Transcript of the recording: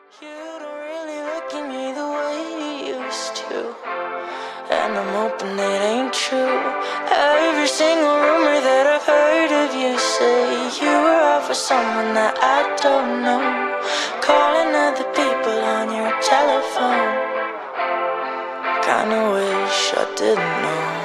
You don't really look at me the way you used to, and I'm hoping it ain't true. Every single rumor that I've heard of you say you were out for someone that I don't know, calling other people on your telephone. Kinda wish I didn't know.